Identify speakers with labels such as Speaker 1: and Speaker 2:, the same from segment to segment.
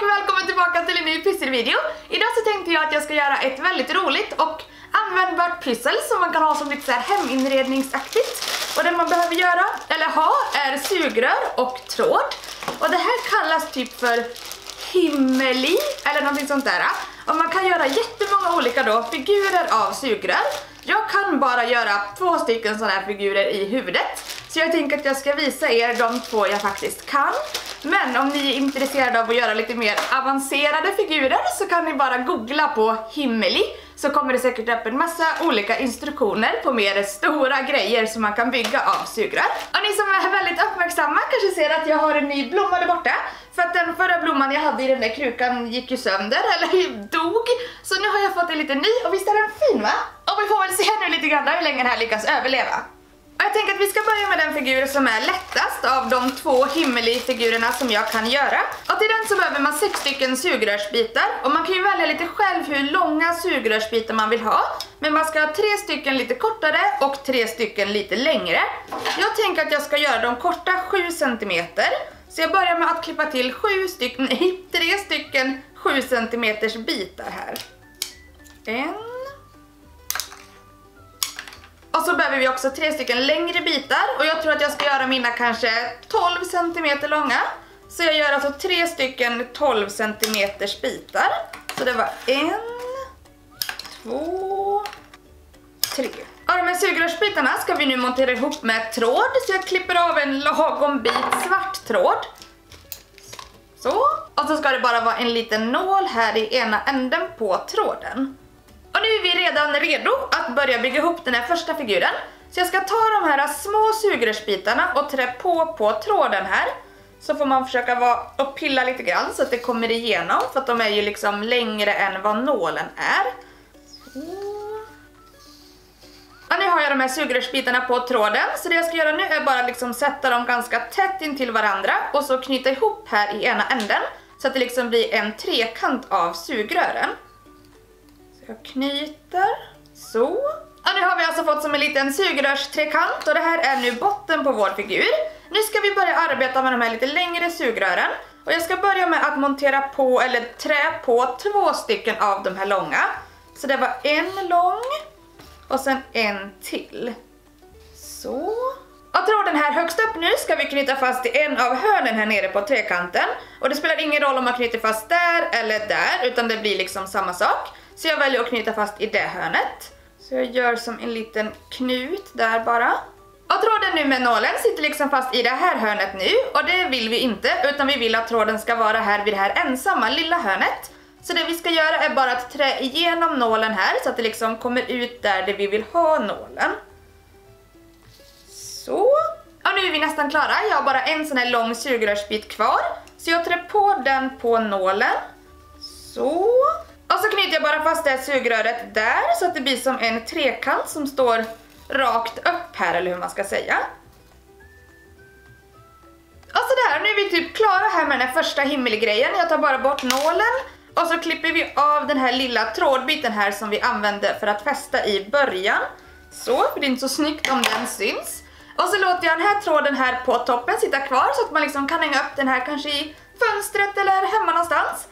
Speaker 1: och välkommen tillbaka till en ny pysselvideo. Idag så tänkte jag att jag ska göra ett väldigt roligt och användbart pyssel som man kan ha som lite så här heminredningsaktigt. Och det man behöver göra, eller ha, är sugrör och tråd. Och det här kallas typ för himmeli eller någonting sånt där. Och man kan göra jättemånga olika figurer av sugrör. Jag kan bara göra 2 stycken sådana här figurer i huvudet. Så jag tänker att jag ska visa er de 2 jag faktiskt kan. Men om ni är intresserade av att göra lite mer avancerade figurer så kan ni bara googla på himmeli. Så kommer det säkert upp en massa olika instruktioner på mer stora grejer som man kan bygga av sugrör. Och ni som är väldigt uppmärksamma kanske ser att jag har en ny blomma där borta. För att den förra blomman jag hade i den där krukan gick ju sönder, eller dog. Så nu har jag fått en liten ny, och visst är den fin va? Och vi får väl se nu lite grann hur länge den här lyckas överleva. Och jag tänker att vi ska börja med den figur som är lättast av de 2 himmeli-figurerna som jag kan göra. Och till den så behöver man 6 stycken sugrörsbitar. Och man kan ju välja lite själv hur långa sugrörsbitar man vill ha. Men man ska ha 3 stycken lite kortare och 3 stycken lite längre. Jag tänker att jag ska göra de korta 7 cm. Så jag börjar med att klippa till 3 stycken 7 cm bitar här. 1. Och så behöver vi också 3 stycken längre bitar. Och jag tror att jag ska göra mina kanske 12 cm långa. Så jag gör alltså 3 stycken 12 cm bitar. Så det var 1, 2, 3. Och de här sugrörsbitarna ska vi nu montera ihop med tråd. Så jag klipper av en lagom bit svart tråd. Så. Och så ska det bara vara en liten nål här i ena änden på tråden. Och nu är vi redan redo att börja bygga ihop den här första figuren. Så jag ska ta de här små sugrörsbitarna och trä på tråden här. Så får man försöka vara och pilla lite grann så att det kommer igenom. För att de är ju liksom längre än vad nålen är. Så. Och nu har jag de här sugrörsbitarna på tråden. Så det jag ska göra nu är bara liksom sätta dem ganska tätt in till varandra. Och så knyta ihop här i ena änden. Så att det liksom blir en trekant av sugrören. Jag knyter, så. Och nu har vi alltså fått som en liten sugrörstrekant och det här är nu botten på vår figur. Nu ska vi börja arbeta med de här lite längre sugrören. Och jag ska börja med att montera på, eller trä på 2 stycken av de här långa. Så det var en lång och sen en till. Så. Och tråden här högst upp nu ska vi knyta fast i en av hörnen här nere på trekanten. Och det spelar ingen roll om man knyter fast där eller där, utan det blir liksom samma sak. Så jag väljer att knyta fast i det hörnet. Så jag gör som en liten knut där bara. Och tråden nu med nålen sitter liksom fast i det här hörnet nu. Och det vill vi inte, utan vi vill att tråden ska vara här vid det här ensamma lilla hörnet. Så det vi ska göra är bara att trä igenom nålen här så att det liksom kommer ut där vi vill ha nålen. Så. Och nu är vi nästan klara. Jag har bara en sån här lång sugrörsbit kvar. Så jag trär på den på nålen. Så. Och så knyter jag bara fast det här sugröret där så att det blir som en trekant som står rakt upp här, eller hur man ska säga. Och så där, nu är vi typ klara här med den här första himmelgrejen. Jag tar bara bort nålen och så klipper vi av den här lilla trådbiten här som vi använde för att fästa i början. Så, för det är inte så snyggt om den syns. Och så låter jag den här tråden här på toppen sitta kvar så att man liksom kan hänga upp den här kanske i fönstret eller hemma någonstans.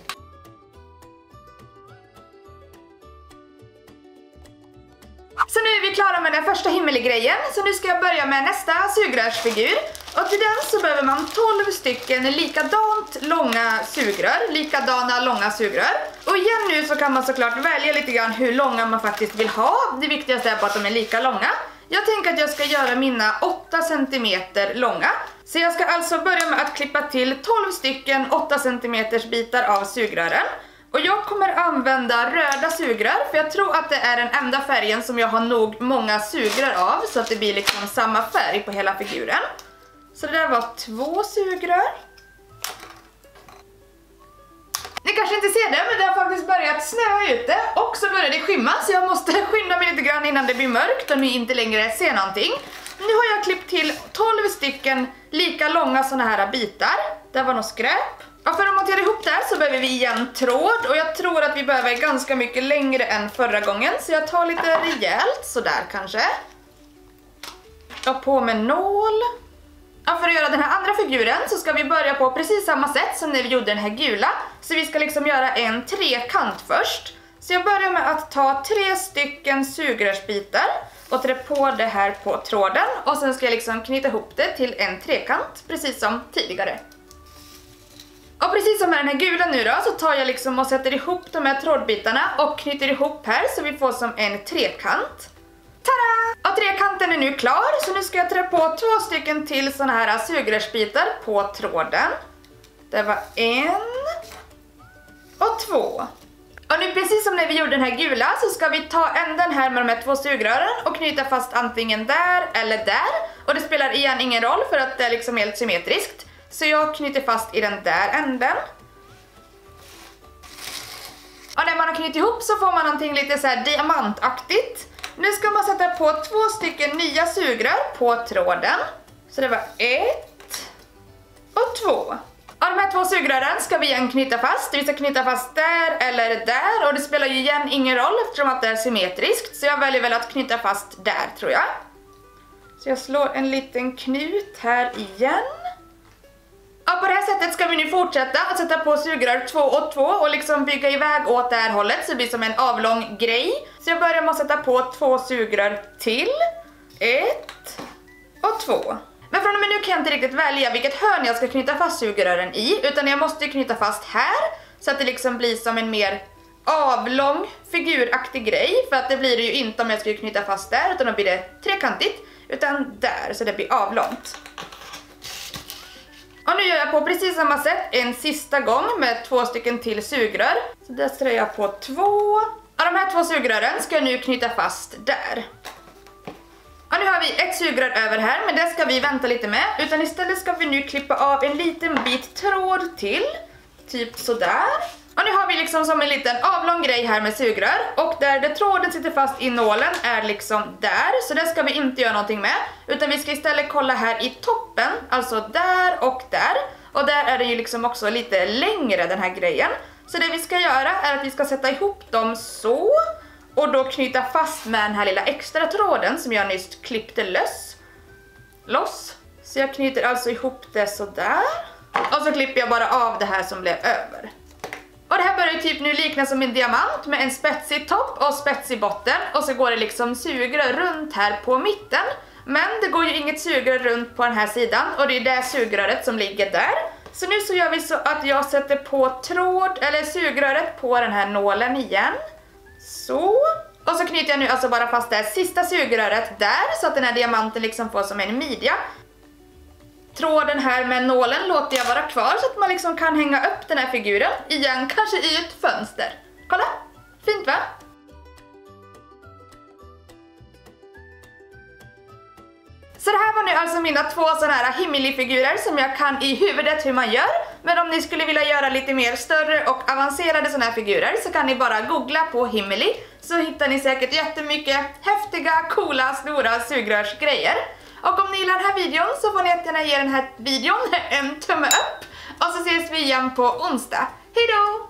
Speaker 1: Så nu är vi klara med den första himmelgrejen. Så nu ska jag börja med nästa sugrörsfigur. Och till den så behöver man 12 stycken likadant långa sugrör. Likadana långa sugrör. Och igen nu så kan man såklart välja lite grann hur långa man faktiskt vill ha. Det viktigaste är bara att de är lika långa. Jag tänker att jag ska göra mina 8 cm långa. Så jag ska alltså börja med att klippa till 12 stycken 8 cm bitar av sugrören. Och jag kommer använda röda sugrör, för jag tror att det är den enda färgen som jag har nog många sugrör av, så att det blir liksom samma färg på hela figuren. Så det där var 2 sugrör. Ni kanske inte ser det, men det har faktiskt börjat snöa ute och så börjar det skymma, så jag måste skynda mig lite grann innan det blir mörkt och ni inte längre ser någonting. Nu har jag klippt till 12 stycken lika långa såna här bitar. Det var något skräp. Och för att montera ihop det här så behöver vi igen tråd, och jag tror att vi behöver ganska mycket längre än förra gången, så jag tar lite rejält, sådär kanske. Och på med nål. För att göra den här andra figuren så ska vi börja på precis samma sätt som när vi gjorde den här gula. Så vi ska liksom göra en trekant först. Så jag börjar med att ta 3 stycken sugrörsbitar och trä på det här på tråden. Och sen ska jag liksom knyta ihop det till en trekant, precis som tidigare. Och precis som med den här gula nu då, så tar jag liksom och sätter ihop de här trådbitarna och knyter ihop här så vi får som en trekant. Tada! Och trekanten är nu klar, så nu ska jag trä på 2 stycken till såna här sugrörsbitar på tråden. Det var 1 och 2. Och nu precis som när vi gjorde den här gula så ska vi ta änden här med de här 2 sugrören och knyta fast antingen där eller där. Och det spelar igen ingen roll för att det är liksom helt symmetriskt. Så jag knyter fast i den där änden. Och när man har knutit ihop så får man någonting lite så här diamantaktigt. Nu ska man sätta på 2 stycken nya sugrör på tråden. Så det var 1 och 2. Och de här 2 sugrören ska vi igen knyta fast. Vi ska knyta fast där eller där. Och det spelar ju igen ingen roll eftersom att det är symmetriskt. Så jag väljer väl att knyta fast där, tror jag. Så jag slår en liten knut här igen. Och på det här sättet ska vi nu fortsätta att sätta på sugrör 2 och 2 och liksom bygga iväg åt det här hållet så det blir som en avlång grej. Så jag börjar med att sätta på 2 sugrör till. 1 och 2. Men från och med nu kan jag inte riktigt välja vilket hörn jag ska knyta fast sugrören i, utan jag måste knyta fast här så att det liksom blir som en mer avlång figuraktig grej. För att det blir det ju inte om jag skulle knyta fast där, utan då blir det trekantigt, utan där så det blir avlångt. Och nu gör jag på precis samma sätt en sista gång med 2 stycken till sugrör. Så där strör jag på 2. Och de här 2 sugrören ska jag nu knyta fast där. Och nu har vi ett sugrör över här, men det ska vi vänta lite med. Utan istället ska vi nu klippa av en liten bit tråd till. Typ sådär. Och nu har vi liksom som en liten avlång grej här med sugrör. Och där tråden sitter fast i nålen är liksom där. Så det ska vi inte göra någonting med. Utan vi ska istället kolla här i toppen. Alltså där och där. Och där är det ju liksom också lite längre den här grejen. Så det vi ska göra är att vi ska sätta ihop dem så. Och då knyta fast med den här lilla extra tråden som jag nyss klippte loss. Så jag knyter alltså ihop det så där. Och så klipper jag bara av det här som blev över. Och det här börjar ju typ nu likna som en diamant med en spetsig topp och spetsig botten. Och så går det liksom sugrör runt här på mitten. Men det går ju inget sugrör runt på den här sidan. Och det är det sugröret som ligger där. Så nu så gör vi så att jag sätter på sugröret på den här nålen igen. Så. Och så knyter jag nu alltså bara fast det sista sugröret där så att den här diamanten liksom får som en midja. Tråden här med nålen låter jag vara kvar så att man liksom kan hänga upp den här figuren igen, kanske i ett fönster. Kolla, fint va? Så det här var nu alltså mina 2 sådana här Himili-figurer som jag kan i huvudet hur man gör. Men om ni skulle vilja göra lite mer större och avancerade sådana här figurer så kan ni bara googla på Himili. Så hittar ni säkert jättemycket häftiga, coola, stora sugrörsgrejer. Och om ni gillar den här videon så får ni jättegärna ge den här videon en tumme upp. Och så ses vi igen på onsdag. Hejdå!